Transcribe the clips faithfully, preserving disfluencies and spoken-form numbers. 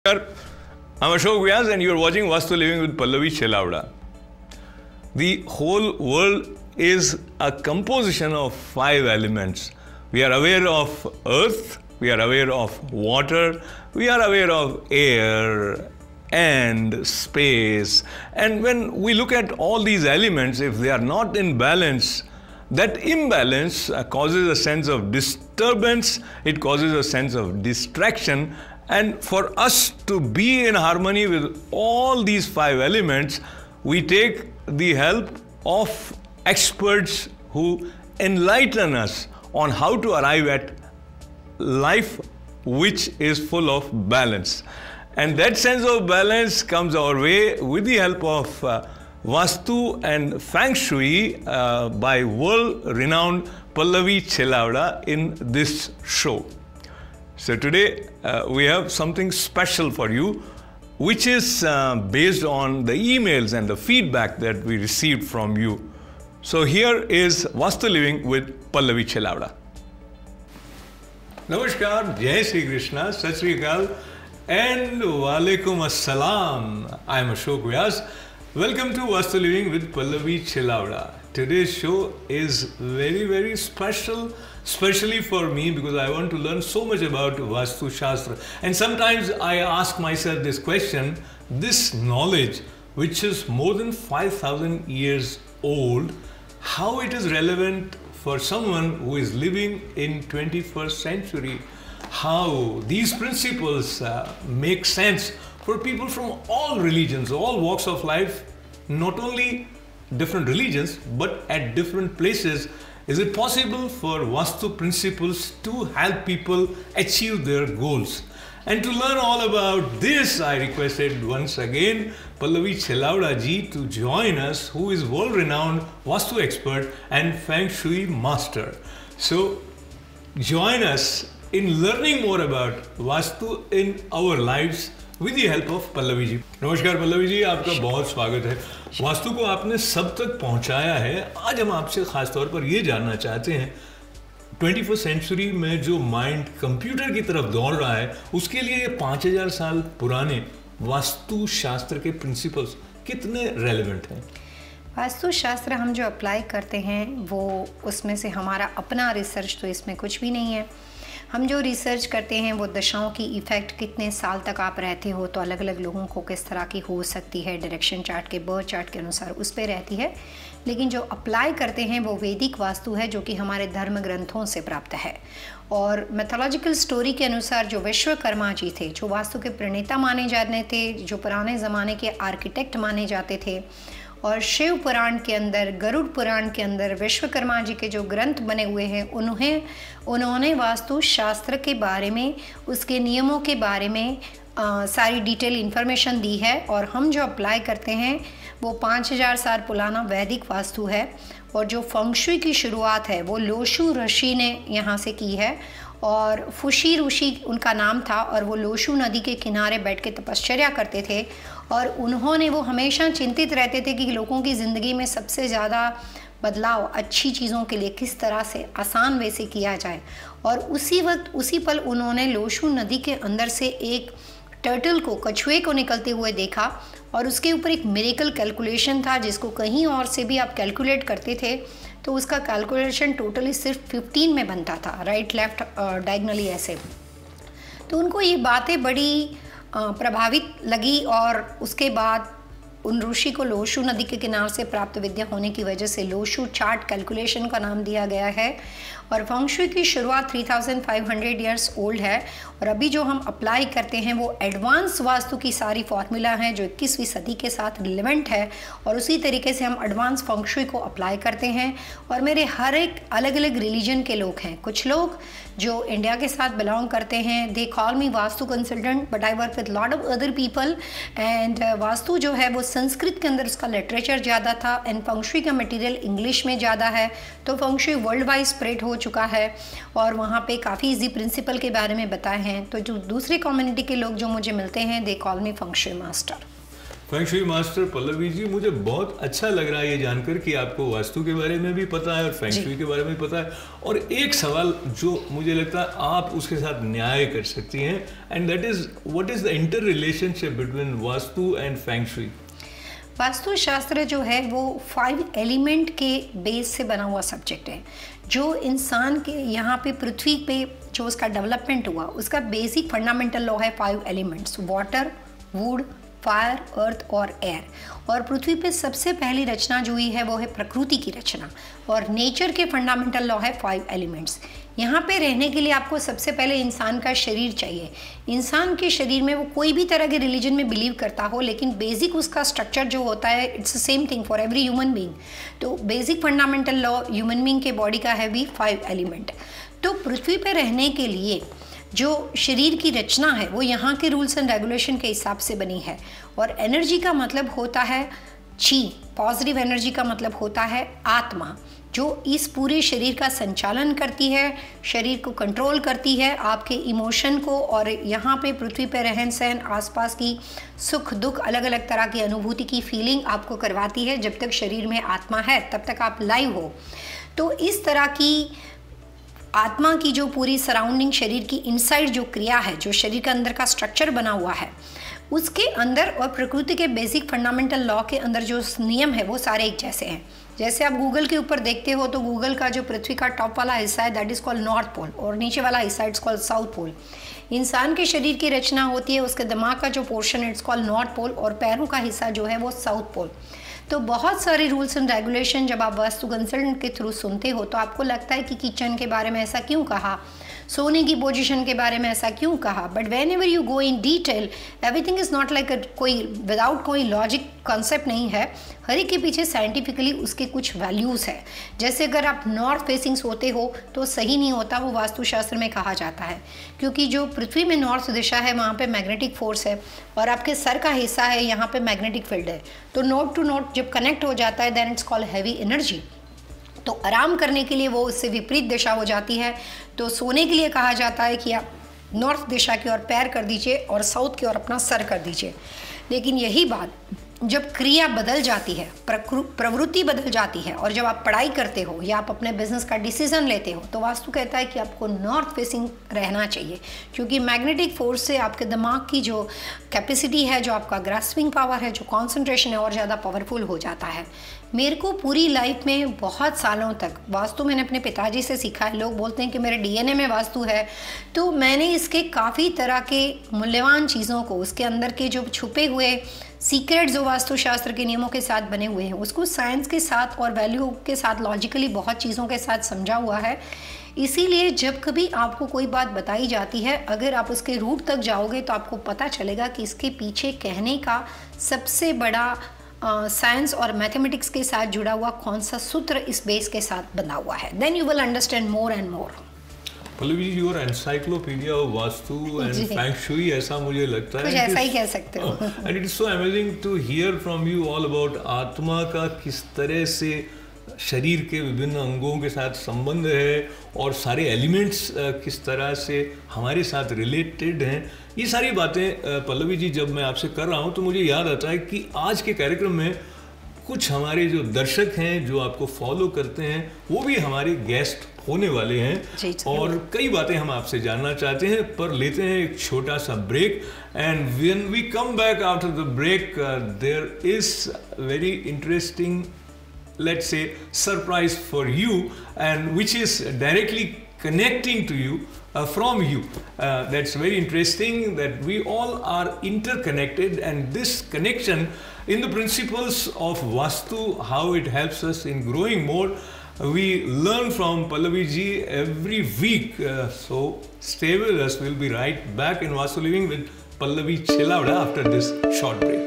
I'm Ashok Vyas and you're watching Vastu Living with Pallavi Chelavda. The whole world is a composition of five elements. We are aware of earth, we are aware of water, we are aware of air and space. And when we look at all these elements, if they are not in balance, that imbalance causes a sense of disturbance, it causes a sense of distraction. And for us to be in harmony with all these five elements, we take the help of experts who enlighten us on how to arrive at life which is full of balance. And that sense of balance comes our way with the help of uh, Vastu and Feng Shui uh, by world-renowned Pallavi Chelavda in this show. So today uh, we have something special for you, which is uh, based on the emails and the feedback that we received from you. So here is Vastu Living with Pallavi Chelavda. Namaskar, Jai Shri Krishna, Sat Shri Akal, and Walaikum Assalam. I am Ashok Vyas. Welcome to Vastu Living with Pallavi Chelavda. Today's show is very, very special, especially for me because I want to learn so much about Vastu Shastra. And sometimes I ask myself this question, this knowledge which is more than five thousand years old, how it is relevant for someone who is living in twenty-first century, how these principles uh, make sense for people from all religions, all walks of life, not only different religions, but at different places. Is it possible for Vastu principles to help people achieve their goals? And to learn all about this, I requested once again Pallavi Chelavda ji to join us, who is world-renowned Vastu expert and Feng Shui master. So join us in learning more about Vastu in our lives with the help of Pallavi ji. नमस्कार पल्लवी जी, आपका बहुत स्वागत है। वास्तु को आपने सब तक पहुंचाया है। आज हम आपसे खास तौर पर ये जानना चाहते हैं, ट्वेंटी फर्स्ट सेंचुरी में जो माइंड कंप्यूटर की तरफ दौड़ रहा है, उसके लिए ये पाँच हज़ार साल पुराने वास्तु शास्त्र के प्रिंसिपल्स कितने रेलेवेंट हैं? वास्तु शास्त्र हम जो अप्लाई करते हैं वो उसमें से हमारा अपना रिसर्च तो इसमें कुछ भी नहीं है। हम जो रिसर्च करते हैं वो दशाओं की इफ़ेक्ट कितने साल तक आप रहते हो तो अलग अलग लोगों को किस तरह की हो सकती है, डायरेक्शन चार्ट के बर्थ चार्ट के अनुसार उस पर रहती है। लेकिन जो अप्लाई करते हैं वो वैदिक वास्तु है, जो कि हमारे धर्म ग्रंथों से प्राप्त है। और मैथोलॉजिकल स्टोरी के अनुसार जो विश्वकर्मा जी थे, जो वास्तु के प्रणेता माने जाते थे, जो पुराने ज़माने के आर्किटेक्ट माने जाते थे, और शिव पुराण के अंदर, गरुड़ पुराण के अंदर विश्वकर्मा जी के जो ग्रंथ बने हुए हैं, उन्हें उन्होंने वास्तु शास्त्र के बारे में, उसके नियमों के बारे में आ, सारी डिटेल इन्फॉर्मेशन दी है। और हम जो अप्लाई करते हैं वो पाँच हज़ार साल पुराना वैदिक वास्तु है। और जो फेंग शुई की शुरुआत है वो लोशु ऋषि ने यहाँ से की है, और फुशी ऋषि उनका नाम था, और वो लोशु नदी के किनारे बैठ के तपश्चर्या करते थे। और उन्होंने वो हमेशा चिंतित रहते थे कि लोगों की ज़िंदगी में सबसे ज़्यादा बदलाव अच्छी चीज़ों के लिए किस तरह से आसान वे से किया जाए। और उसी वक्त उसी पल उन्होंने लोशु नदी के अंदर से एक टर्टल को, कछुए को निकलते हुए देखा, और उसके ऊपर एक मिरेकल कैलकुलेशन था जिसको कहीं और से भी आप कैलकुलेट करते थे तो उसका कैलकुलेशन टोटली सिर्फ फिफ्टीन में बनता था, राइट लेफ्ट डायगनली ऐसे। तो उनको ये बातें बड़ी प्रभावित लगी, और उसके बाद उन ऋषि को लोशु नदी के किनारे से प्राप्त विद्या होने की वजह से लोशु चार्ट कैलकुलेशन का नाम दिया गया है। और फेंग शुई की शुरुआत three thousand five hundred years old है। और अभी जो हम अप्लाई करते हैं वो एडवांस वास्तु की सारी फॉर्मूला हैं जो इक्कीसवीं सदी के साथ रिलेवेंट है, और उसी तरीके से हम एडवांस फेंग शुई को अप्लाई करते हैं। और मेरे हर एक अलग अलग रिलीजन के लोग हैं। कुछ लोग जो इंडिया के साथ बिलोंग करते हैं, they call me vastu consultant, but I work with lot of other people. And vastu जो है वो संस्कृत के अंदर उसका लिटरेचर ज़्यादा था, एंड फेंग शुई का मटेरियल इंग्लिश में ज़्यादा है, तो feng shui world wide spread हो चुका है। और वहाँ पे काफ़ी इजी प्रिंसिपल के बारे में बताए हैं। तो जो दूसरे कम्युनिटी के लोग जो मुझे मिलते हैं, they call me feng shui master. Feng shui master Pallavi ji, मुझे बहुत अच्छा लग रहा है ये जानकर कि आपको वास्तु के बारे में भी पता है और फेंग शुई के बारे में भी पता है। और एक सवाल जो मुझे लगता है आप उसके साथ न्याय कर सकती हैं, and that is what is the inter relationship between vastu and feng shui. Vastu shastra जो है वो फाइव एलिमेंट के बेस से बना हुआ सब्जेक्ट है। जो इंसान के यहाँ पे पृथ्वी पे जो उसका डेवलपमेंट हुआ, उसका बेसिक फंडामेंटल लॉ है five elements, water, wood, fire, earth और एयर। और पृथ्वी पे सबसे पहली रचना जो हुई है वो है प्रकृति की रचना, और नेचर के फंडामेंटल लॉ है फाइव एलिमेंट्स। यहाँ पे रहने के लिए आपको सबसे पहले इंसान का शरीर चाहिए। इंसान के शरीर में वो कोई भी तरह के रिलीजन में बिलीव करता हो, लेकिन बेसिक उसका स्ट्रक्चर जो होता है it's the same thing for every human being. तो basic fundamental law human being के बॉडी का है भी फाइव एलिमेंट। तो पृथ्वी पे रहने के लिए जो शरीर की रचना है वो यहाँ के रूल्स एंड रेगुलेशन के हिसाब से बनी है। और एनर्जी का मतलब होता है ची, पॉजिटिव एनर्जी का मतलब होता है आत्मा, जो इस पूरे शरीर का संचालन करती है, शरीर को कंट्रोल करती है, आपके इमोशन को, और यहाँ पे पृथ्वी पे रहन सहन, आसपास की सुख दुख, अलग अलग तरह की अनुभूति की फीलिंग आपको करवाती है। जब तक शरीर में आत्मा है तब तक आप लाइव हो। तो इस तरह की आत्मा की जो पूरी सराउंडिंग, शरीर की इनसाइड जो क्रिया है, जो शरीर के अंदर का स्ट्रक्चर बना हुआ है, उसके अंदर और प्रकृति के बेसिक फंडामेंटल लॉ के अंदर जो नियम है वो सारे एक जैसे हैं। जैसे आप गूगल के ऊपर देखते हो तो गूगल का जो पृथ्वी का टॉप वाला हिस्सा है that is called north pole, और नीचे वाला हिस्सा इट्स कॉल्ड साउथ पोल। इंसान के शरीर की रचना होती है, उसके दिमाग का जो portion it's called north pole, और पैरों का हिस्सा जो है वो साउथ पोल। तो बहुत सारे रूल्स एंड रेगुलेशन जब आप वास्तु कंसल्टेंट के थ्रू सुनते हो तो आपको लगता है कि किचन के बारे में ऐसा क्यों कहा, सोने की पोजीशन के बारे में ऐसा क्यों कहा, but whenever you go in detail everything is not like कोई विदाउट कोई लॉजिक कॉन्सेप्ट नहीं है। हर एक के पीछे साइंटिफिकली उसके कुछ वैल्यूज़ है। जैसे अगर आप नॉर्थ फेसिंग सोते हो तो सही नहीं होता, वो वास्तुशास्त्र में कहा जाता है, क्योंकि जो पृथ्वी में नॉर्थ दिशा है वहाँ पे मैग्नेटिक फोर्स है, और आपके सर का हिस्सा है यहाँ पे मैग्नेटिक फील्ड है। तो नोट टू नोट जब कनेक्ट हो जाता है then it's called heavy energy. तो आराम करने के लिए वो उससे विपरीत दिशा हो जाती है। तो सोने के लिए कहा जाता है कि आप नॉर्थ दिशा की ओर पैर कर दीजिए और साउथ की ओर अपना सर कर दीजिए। लेकिन यही बात जब क्रिया बदल जाती है, प्रवृत्ति बदल जाती है, और जब आप पढ़ाई करते हो या आप अपने बिजनेस का डिसीजन लेते हो तो वास्तु कहता है कि आपको नॉर्थ फेसिंग रहना चाहिए, क्योंकि मैग्नेटिक फोर्स से आपके दिमाग की जो कैपेसिटी है, जो आपका ग्रास्पिंग पावर है, जो कंसंट्रेशन है, और ज़्यादा पावरफुल हो जाता है। मेरे को पूरी लाइफ में बहुत सालों तक वास्तु मैंने अपने पिताजी से सीखा है। लोग बोलते हैं कि मेरे डीएनए में वास्तु है, तो मैंने इसके काफ़ी तरह के मूल्यवान चीज़ों को, उसके अंदर के जो छुपे हुए सीक्रेट जो वास्तुशास्त्र के नियमों के साथ बने हुए हैं, उसको साइंस के साथ और वैल्यू के साथ, लॉजिकली बहुत चीज़ों के साथ समझा हुआ है। इसीलिए जब कभी आपको कोई बात बताई जाती है, अगर आप उसके रूट तक जाओगे तो आपको पता चलेगा कि इसके पीछे कहने का सबसे बड़ा साइंस uh, और मैथमेटिक्स के साथ जुड़ा हुआ कौन सा सूत्र इस बेस के साथ बना हुआ है। Then you will understand more and more. Pallavi ji, your encyclopedia of vastu and feng shui, ऐसा मुझे लगता है, कुछ ऐसा ही कह सकते हो। And it is so amazing to hear from you all about आत्मा का किस तरह से शरीर के विभिन्न अंगों के साथ संबंध है, और सारे एलिमेंट्स किस तरह से हमारे साथ रिलेटेड हैं। ये सारी बातें पल्लवी जी जब मैं आपसे कर रहा हूँ तो मुझे याद आता है कि आज के कार्यक्रम में कुछ हमारे जो दर्शक हैं, जो आपको फॉलो करते हैं, वो भी हमारे गेस्ट होने वाले हैं, और कई बातें हम आपसे जानना चाहते हैं। पर लेते हैं एक छोटा सा break, and when we come back after the break there is very interesting, let's say, surprise for you, and which is directly connecting to you uh, from you. Uh, that's very interesting that we all are interconnected, and this connection in the principles of Vastu, how it helps us in growing more, we learn from Pallavi ji every week. Uh, so stay with us. We'll be right back in Vastu Living with Pallavi Chelavada after this short break.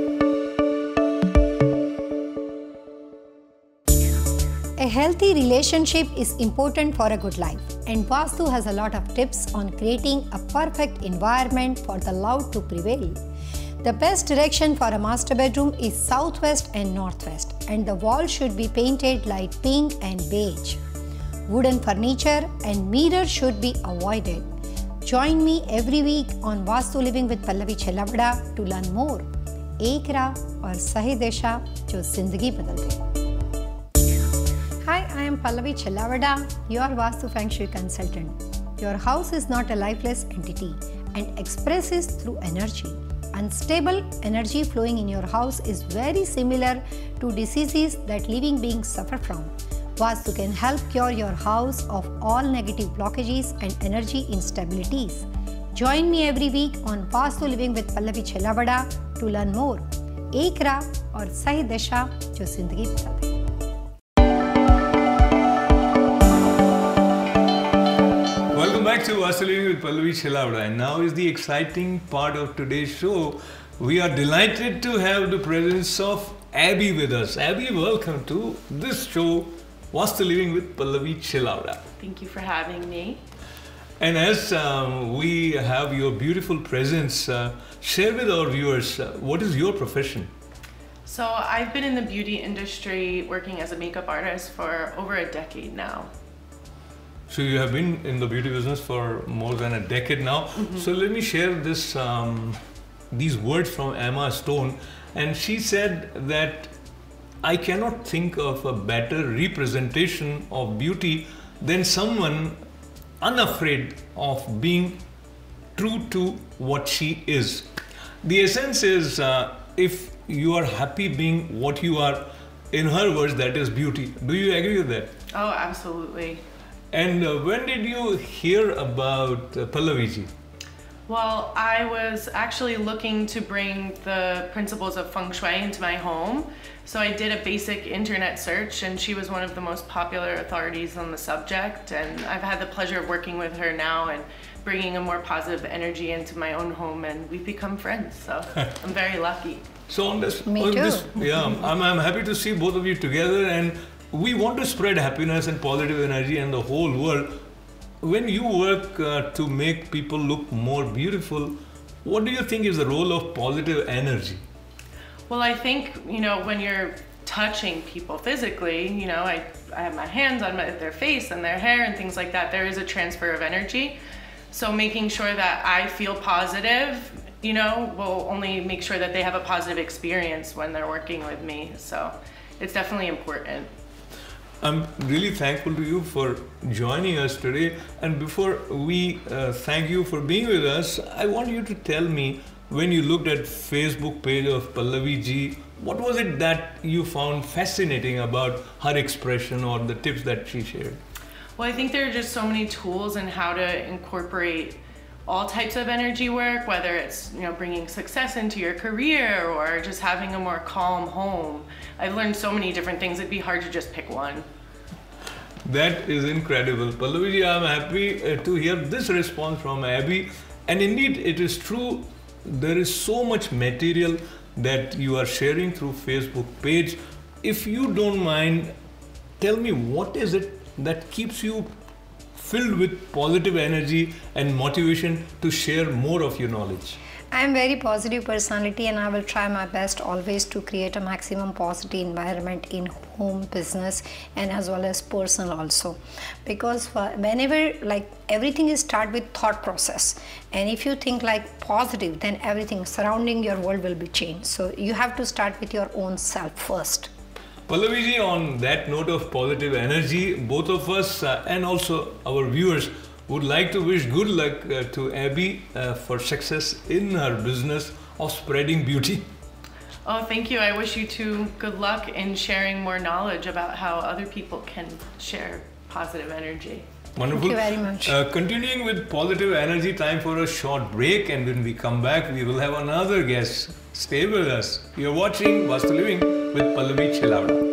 A healthy relationship is important for a good life, and Vastu has a lot of tips on creating a perfect environment for the love to prevail. The best direction for a master bedroom is southwest and northwest, and the walls should be painted light pink and beige. Wooden furniture and mirrors should be avoided. Join me every week on Vastu Living with Pallavi Chelavada to learn more. एक राह और सही दिशा जो जिंदगी बदल दे। Hi, I am Pallavi Chellawada, your Vastu Feng Shui consultant. Your house is not a lifeless entity and expresses through energy. Unstable energy flowing in your house is very similar to diseases that living beings suffer from. Vastu can help cure your house of all negative blockages and energy instabilities. Join me every week on Vastu Living with Pallavi Chellawada to learn more. एक राह और सही दिशा जो जिंदगी बदल दे। Welcome back to Vastu Living with Pallavi Chellawada, and now is the exciting part of today's show. We are delighted to have the presence of Abby with us. Abby, welcome to this show, Vastu Living with Pallavi Chellawada. Thank you for having me. And as um, we have your beautiful presence, uh, share with our viewers, uh, what is your profession? So I've been in the beauty industry working as a makeup artist for over a decade now. So you have been in the beauty business for more than a decade now. Mm-hmm. So let me share this, um, these words from Emma Stone. And she said that I cannot think of a better representation of beauty than someone unafraid of being true to what she is. The essence is uh, if you are happy being what you are, in her words, that is beauty. Do you agree with that? Oh, absolutely. And uh, when did you hear about uh, Pallaviji? Well, I was actually looking to bring the principles of Feng Shui into my home. So I did a basic internet search, and she was one of the most popular authorities on the subject. And I've had the pleasure of working with her now and bringing a more positive energy into my own home, and we've become friends. So I'm very lucky. So on this, Me on too. this yeah, I'm, I'm happy to see both of you together, and we want to spread happiness and positive energy in the whole world. When you work uh, to make people look more beautiful, what do you think is the role of positive energy? Well, I think, you know, when you're touching people physically, you know, I, I have my hands on my, their face and their hair and things like that, there is a transfer of energy. So making sure that I feel positive, you know, will only make sure that they have a positive experience when they're working with me. So it's definitely important. I'm really thankful to you for joining us today. And before we uh, thank you for being with us, I want you to tell me, when you looked at Facebook page of Pallavi ji, what was it that you found fascinating about her expression or the tips that she shared? Well, I think there are just so many tools in how to incorporate all types of energy work, whether it's, you know, bringing success into your career or just having a more calm home. I've learned so many different things, it'd be hard to just pick one. That is incredible. Pallavi ji, I'm happy uh, to hear this response from Abby. And indeed, it is true, there is so much material that you are sharing through Facebook page. If you don't mind, tell me, what is it that keeps you filled with positive energy and motivation to share more of your knowledge? I am very positive personality, and I will try my best always to create a maximum positive environment in home, business, and as well as personal also. Because whenever, like, everything is start with thought process, and if you think like positive, then everything surrounding your world will be changed. So you have to start with your own self first. Pallavi ji, on that note of positive energy, both of us uh, and also our viewers would like to wish good luck uh, to Abby uh, for success in her business of spreading beauty. Oh, thank you. I wish you too good luck in sharing more knowledge about how other people can share positive energy. Wonderful. Thank you very much. Uh, continuing with positive energy, time for a short break, and when we come back, we will have another guest. Stay with us. You're watching Vastu Living with Pallavi Chellawada.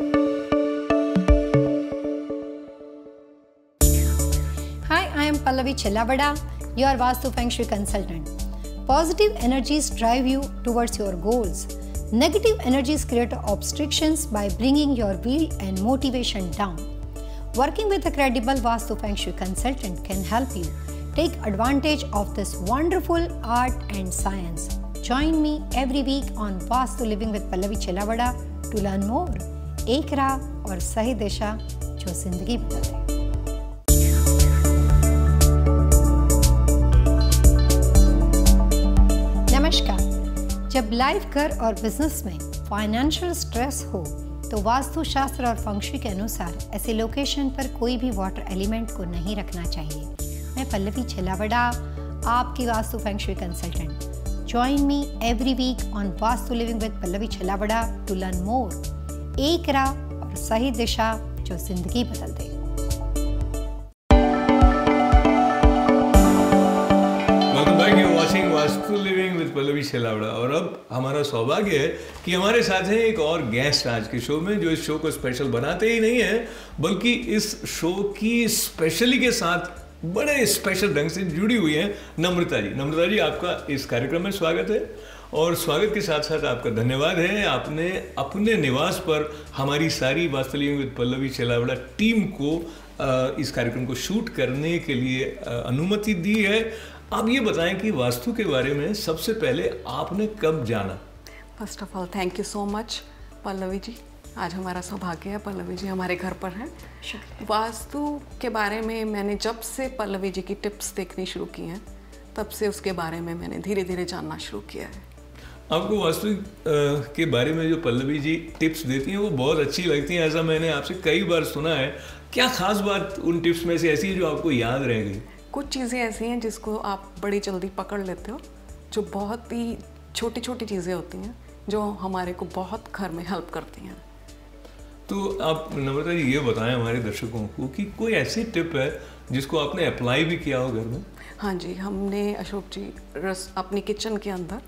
Pallavi Chellawada, your Vastu Feng Shui consultant. Positive energies drive you towards your goals. Negative energies create obstructions by bringing your will and motivation down. Working with a credible Vastu Feng Shui consultant can help you take advantage of this wonderful art and science. Join me every week on Vastu Living with Pallavi Chellawada to learn more. एक राह और सही दिशा जो जिंदगी बदल दे। Namaskar. जब life, घर और बिजनेस में फाइनेंशियल स्ट्रेस हो तो वास्तु शास्त्र और फंक्शुई के अनुसार ऐसे लोकेशन पर कोई भी वाटर एलिमेंट को नहीं रखना चाहिए। मैं पल्लवी छिलावड़ा, आपकी Vastu feng shui consultant. Join me every week on Vastu Living with Pallavi Chilawada to learn more. एक राह और सही दिशा जो जिंदगी बदल दे। Welcome back. You're watching Vastu Living with Pallavi Chilawada और अब हमारा सौभाग्य है कि हमारे साथ है एक और गेस्ट आज के शो में, जो इस शो को स्पेशल बनाते ही नहीं है बल्कि इस शो की स्पेशली के साथ बड़े स्पेशल ढंग से जुड़ी हुई है नम्रता जी। नम्रता जी, आपका इस कार्यक्रम में स्वागत है और स्वागत के साथ साथ आपका धन्यवाद है, आपने अपने निवास पर हमारी सारी Vastu living with Pallavi Chilawada team को इस कार्यक्रम को शूट करने के लिए अनुमति दी है। आप ये बताएं कि वास्तु के बारे में सबसे पहले आपने कब जाना? First of all thank you so much Pallavi ji, आज हमारा सौभाग्य है पल्लवी जी हमारे घर पर हैं। वास्तु के बारे में मैंने जब से पल्लवी जी की टिप्स देखनी शुरू की हैं तब से उसके बारे में मैंने धीरे धीरे जानना शुरू किया है। आपको वास्तु के बारे में जो पल्लवी जी टिप्स देती हैं वो बहुत अच्छी लगती हैं, ऐसा मैंने आपसे कई बार सुना है। क्या खास बात उन टिप्स में से ऐसी है जो आपको याद रह गई? कुछ चीज़ें ऐसी हैं जिसको आप बड़ी जल्दी पकड़ लेते हो, जो बहुत ही छोटी छोटी चीज़ें होती हैं जो हमारे को बहुत घर में हेल्प करती हैं। तो आप नम्रता जी ये बताएं हमारे दर्शकों को कि कोई ऐसी टिप है जिसको आपने अप्लाई भी किया हो घर में? हाँ जी, हमने अशोक जी रस अपनी किचन के अंदर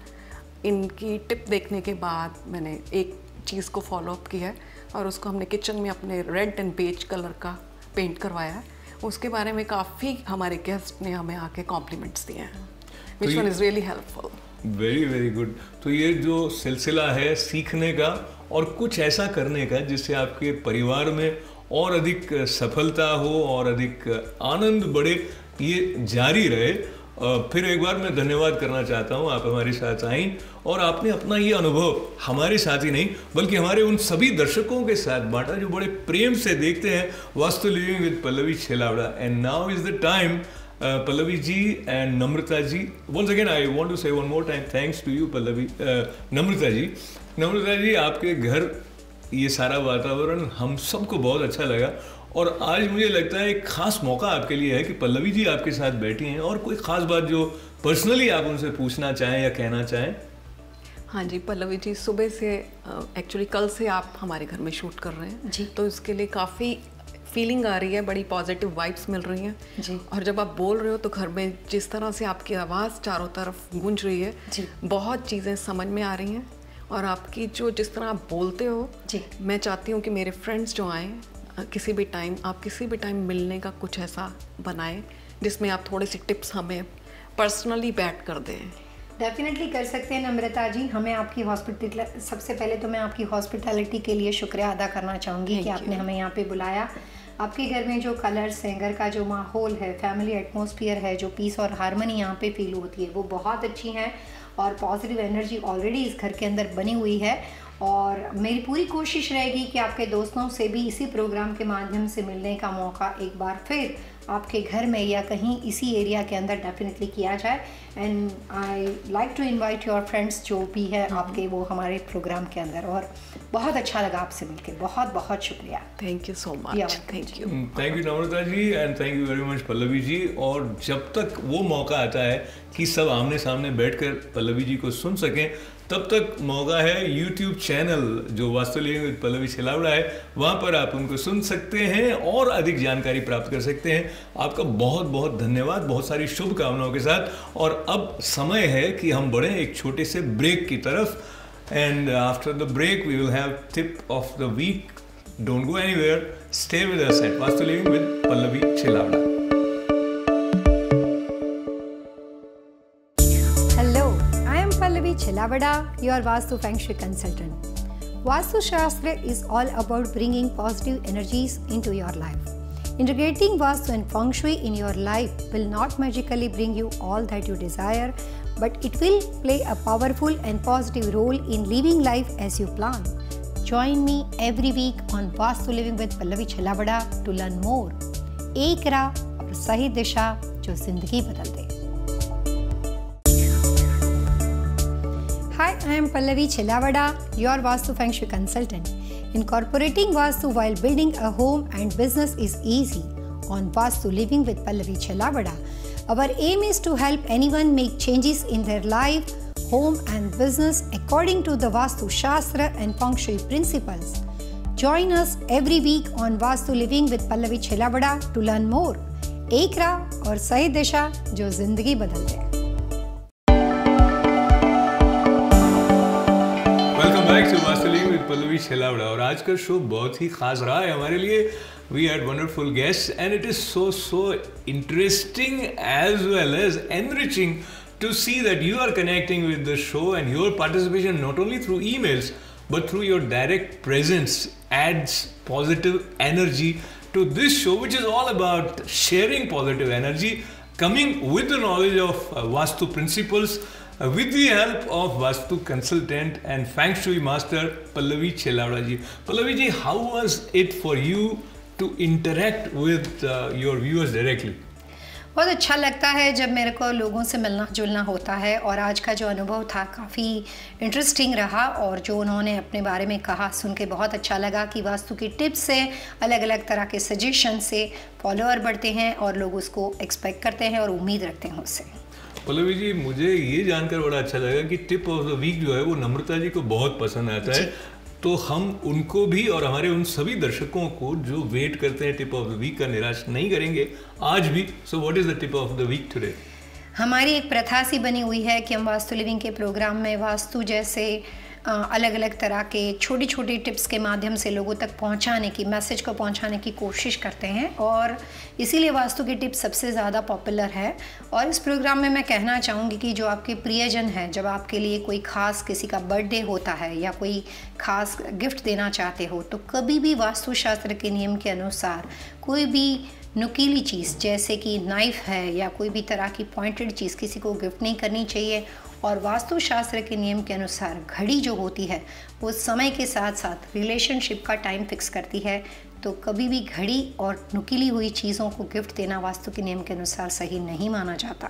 इनकी टिप देखने के बाद मैंने एक चीज़ को फॉलो अप किया है और उसको हमने किचन में अपने रेड एंड बेज कलर का पेंट करवाया है। उसके बारे में काफ़ी हमारे गेस्ट ने हमें आके कॉम्प्लीमेंट्स दिए हैं, which one is really helpful. Very very good. तो ये जो सिलसिला है सीखने का और कुछ ऐसा करने का जिससे आपके परिवार में और अधिक सफलता हो और अधिक आनंद बढ़े, ये जारी रहे। फिर एक बार मैं धन्यवाद करना चाहता हूँ, आप हमारे साथ आई और आपने अपना ये अनुभव हमारे साथ ही नहीं बल्कि हमारे उन सभी दर्शकों के साथ बांटा जो बड़े प्रेम से देखते हैं Vastu living with Pallavi Chilawada. And now is the time Uh, Pallavi ji and Namrata ji. Once again, I want to say one more time, thanks to you, Pallavi, uh, Namrata ji. Namrata ji, आपके घर ये सारा वातावरण हम सबको बहुत अच्छा लगा और आज मुझे लगता है एक खास मौका आपके लिए है कि पल्लवी जी आपके साथ बैठी हैं और कोई खास बात जो पर्सनली आप उनसे पूछना चाहें या कहना चाहें। हाँ जी पल्लवी जी, सुबह से एक्चुअली uh, कल से आप हमारे घर में शूट कर रहे हैं जी, तो इसके लिए काफ़ी फीलिंग आ रही है, बड़ी पॉजिटिव वाइब्स मिल रही हैं जी। और जब आप बोल रहे हो तो घर में जिस तरह से आपकी आवाज़ चारों तरफ गूंज रही है जी, बहुत चीज़ें समझ में आ रही हैं और आपकी जो जिस तरह आप बोलते हो जी, मैं चाहती हूँ कि मेरे फ्रेंड्स जो आएँ किसी भी टाइम, आप किसी भी टाइम मिलने का कुछ ऐसा बनाएं जिसमें आप थोड़ी सी टिप्स हमें पर्सनली बैठ कर दें। डेफिनेटली कर सकते हैं नम्रता जी। हमें आपकी हॉस्पिटल सबसे पहले तो मैं आपकी हॉस्पिटैलिटी के लिए शुक्रिया अदा करना चाहूँगी कि आपने हमें यहाँ पे बुलाया। आपके घर में जो कलर्स हैं, घर का जो माहौल है, फैमिली एटमॉस्फेयर है, जो पीस और हारमनी यहाँ पे फील होती है वो बहुत अच्छी है और पॉजिटिव एनर्जी ऑलरेडी इस घर के अंदर बनी हुई है। और मेरी पूरी कोशिश रहेगी कि आपके दोस्तों से भी इसी प्रोग्राम के माध्यम से मिलने का मौका एक बार फिर आपके घर में या कहीं इसी एरिया के अंदर डेफिनेटली किया जाए। And I like to invite your friends जो भी है आपके वो हमारे प्रोग्राम के अंदर। और बहुत अच्छा लगा आपसे मिलकर, बहुत बहुत शुक्रिया। Thank you so much. Thank you thank you Namrata ji and thank you very much Pallavi ji. और जब तक वो मौका आता है कि सब आमने सामने बैठकर पल्लवी जी को सुन सकें, तब तक मौका है यूट्यूब चैनल जो वास्तु लिविंग विद पल्लवी छिलावड़ा है, वहाँ पर आप उनको सुन सकते हैं और अधिक जानकारी प्राप्त कर सकते हैं। आपका बहुत बहुत धन्यवाद, बहुत सारी शुभकामनाओं के साथ। और अब समय है कि हम बढ़ें एक छोटे से ब्रेक की तरफ। And after the break we will have tip of the week. Don't go anywhere, stay with us at Vastu living with Pallavi Chilawada. Pallavi Chilawada, your Vastu Feng Shui consultant. Vastu Shastra is all about bringing positive energies into your life. Integrating Vastu and Feng Shui in your life will not magically bring you all that you desire, but it will play a powerful and positive role in living life as you plan. Join me every week on Vastu Living with Pallavi Chilawada to learn more. एक राह और सही दिशा जो जिंदगी बदल दे। Hi, I am Pallavi Chilawada, your Vastu Feng Shui consultant. Incorporating Vastu while building a home and business is easy on Vastu Living with Pallavi Chilawada. Our aim is to help anyone make changes in their life, home and business according to the Vastu Shastra and Feng Shui principles. Join us every week on Vastu Living with Pallavi Chilawada to learn more. एक राह और सही दिशा जो जिंदगी बदल दे। Welcome back to Vastu living with Pallavi Chilawada. और आज का शो बहुत ही खास रहा है हमारे लिए। We had wonderful guests and it is so so interesting as well as enriching to see that you are connecting with the show, and your participation not only through emails but through your direct presence adds positive energy to this show, which is all about sharing positive energy, coming with the knowledge of uh, Vastu principles, uh, with the help of Vastu consultant and Feng Shui master Pallavi Chilawada ji. Pallavi ji, how was it for you to interact with uh, your viewers directly? बहुत अच्छा लगता है जब मेरे को लोगों से मिलना जुलना होता है, और आज का जो अनुभव था काफ़ी इंटरेस्टिंग रहा, और जो उन्होंने अपने बारे में कहा सुन के बहुत अच्छा लगा कि वास्तु की टिप्स से, अलग अलग तरह के सजेशन से फॉलोअर बढ़ते हैं और लोग उसको एक्सपेक्ट करते हैं और उम्मीद रखते हैं उससे। पल्लवी जी, मुझे ये जानकर बड़ा अच्छा लगा कि टिप ऑफ द वीक जो है वो नम्रता जी को बहुत पसंद आता है, तो हम उनको भी और हमारे उन सभी दर्शकों को जो वेट करते हैं टिप ऑफ द वीक का निराश नहीं करेंगे आज भी। So what is the tip of the week today? हमारी एक प्रथा सी बनी हुई है कि हम वास्तु लिविंग के प्रोग्राम में वास्तु जैसे अलग अलग तरह के छोटी छोटी टिप्स के माध्यम से लोगों तक पहुंचाने की, मैसेज को पहुंचाने की कोशिश करते हैं, और इसीलिए वास्तु की टिप्स सबसे ज़्यादा पॉपुलर है। और इस प्रोग्राम में मैं कहना चाहूँगी कि जो आपके प्रियजन हैं, जब आपके लिए कोई ख़ास किसी का बर्थडे होता है या कोई ख़ास गिफ्ट देना चाहते हो, तो कभी भी वास्तु शास्त्र के नियम के अनुसार कोई भी नुकीली चीज़ जैसे कि नाइफ़ है या कोई भी तरह की पॉइंटेड चीज़ किसी को गिफ्ट नहीं करनी चाहिए। और वास्तु शास्त्र के नियम के अनुसार घड़ी जो होती है वो समय के साथ साथ रिलेशनशिप का टाइम फिक्स करती है, तो कभी भी घड़ी और नुकीली हुई चीज़ों को गिफ्ट देना वास्तु के नियम के अनुसार सही नहीं माना जाता।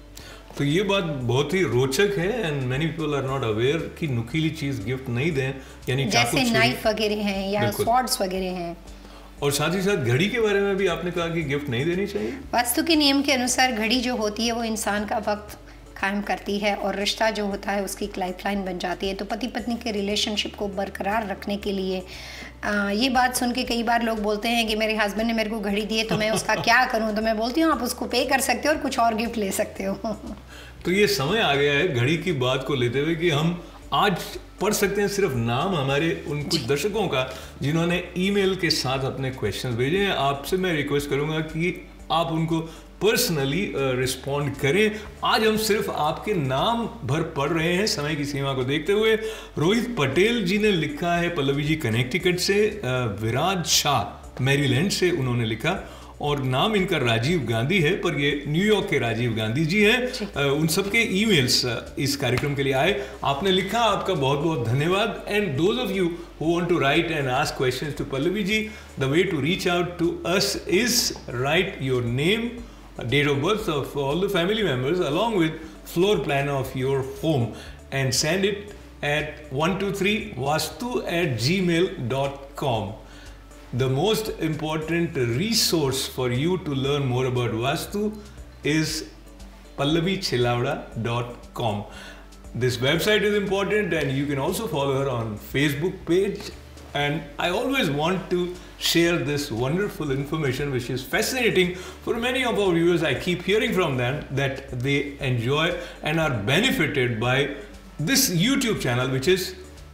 तो ये बात बहुत ही रोचक है, and many people are not aware कि नुकीली चीज़ गिफ्ट नहीं दें, यानी जैसे नाइफ वगैरह हैं या स्वॉर्ड्स वगैरह हैं। और साथ ही साथ घड़ी के बारे में भी आपने कहा कि गिफ्ट नहीं देनी चाहिए। वास्तु के नियम के अनुसार घड़ी जो होती है वो इंसान का वक्त कायम करती है और रिश्ता जो होता है उसकी एक लाइफलाइन बन जाती है। तो पति पत्नी के रिलेशनशिप को बरकरार रखने के लिए आ, ये बात सुन के कई बार लोग बोलते हैं कि मेरे हस्बैंड ने मेरे को घड़ी दी है तो मैं उसका क्या करूं, तो मैं बोलती हूँ आप उसको पे कर सकते हो और कुछ और गिफ्ट ले सकते हो। तो ये समय आ गया है घड़ी की बात को लेते हुए कि हम आज पढ़ सकते हैं सिर्फ नाम हमारे उन कुछ दर्शकों का जिन्होंने ईमेल के साथ अपने क्वेश्चंस भेजे हैं। आपसे मैं रिक्वेस्ट करूंगा कि आप उनको पर्सनली रिस्पॉन्ड करें। आज हम सिर्फ आपके नाम भर पढ़ रहे हैं समय की सीमा को देखते हुए। रोहित पटेल जी ने लिखा है पल्लवी जी कनेक्टिकट से, विराज शाह मैरीलैंड से उन्होंने लिखा, और नाम इनका राजीव गांधी है, पर ये न्यूयॉर्क के राजीव गांधी जी हैं। उन सबके ईमेल्स इस कार्यक्रम के लिए आए। आपने लिखा, आपका बहुत बहुत धन्यवाद। And those of you who want to write and ask questions to Pallavi ji, the way to reach out to us is write your name, date of birth of all the family members along with floor plan of your home and send it at one two three vastu at gmail dot com. The most important resource for you to learn more about Vastu is pallavi chilawada dot com. This website is important, and you can also follow her on Facebook page. And I always want to share this wonderful information which is fascinating for many of our viewers. I keep hearing from them that they enjoy and are benefited by this YouTube channel, which is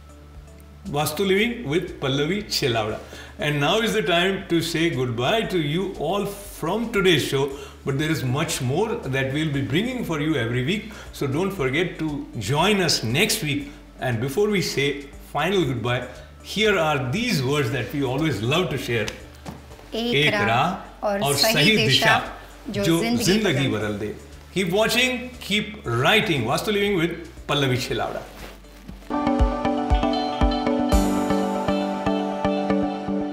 Vastu Living with Pallavi Chilawada. And now is the time to say goodbye to you all from today's show, but there is much more that we'll be bringing for you every week. So don't forget to join us next week. And before we say final goodbye, here are these words that we always love to share. एक राह और सही दिशा जो जिंदगी बदल दे। Keep watching, keep writing. Vastu Living with Pallavi Chilawada.